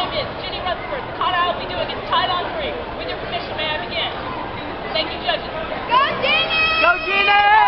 champion, Ginny Rutherford. The kata I will be doing is tied on 3. With your permission, may I begin? Thank you, judges. Go, Ginny! Go, Gina!